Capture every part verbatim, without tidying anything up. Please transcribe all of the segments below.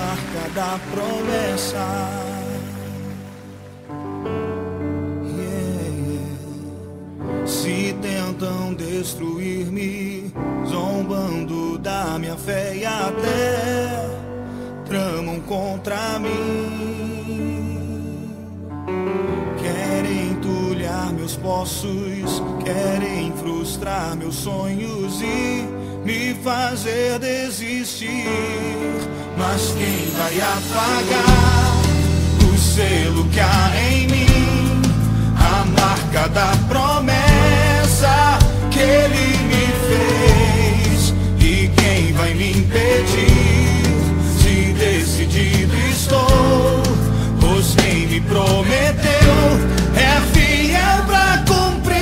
marca da promessa. Yeah, yeah. Se tentam destruir-me, zombando da minha fé e até tramam contra mim. Querem entulhar meus poços, querem frustrar meus sonhos e me fazer desistir. Mas quem vai apagar o selo que há em mim? A marca da promessa que Ele me fez. E quem vai me impedir? Se decidido estou, pois quem me prometeu é fiel pra cumprir.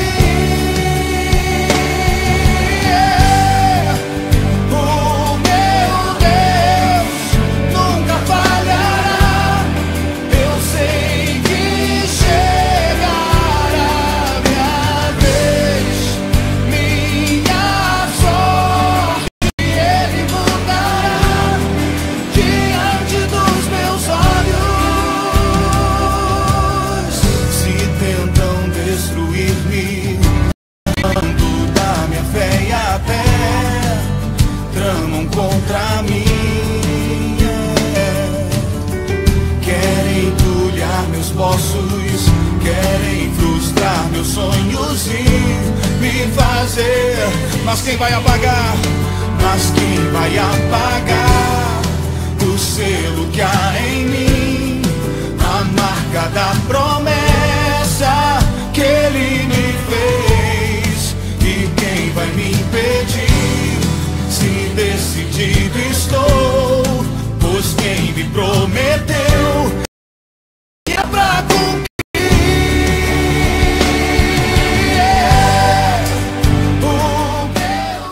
O meu Deus nunca falhará. Eu sei que chegará minha vez, minha sorte Ele mudará diante dos meus olhos. Se tentam destruir-me, falando da minha fé e até tramam contra mim. Yeah. Querem entulhar meus poços, querem frustrar meus sonhos e me fazer. Mas quem vai apagar? Mas quem vai apagar o selo que há em mim? A marca da promessa que Ele me fez. E quem vai me impedir? Se decidido estou,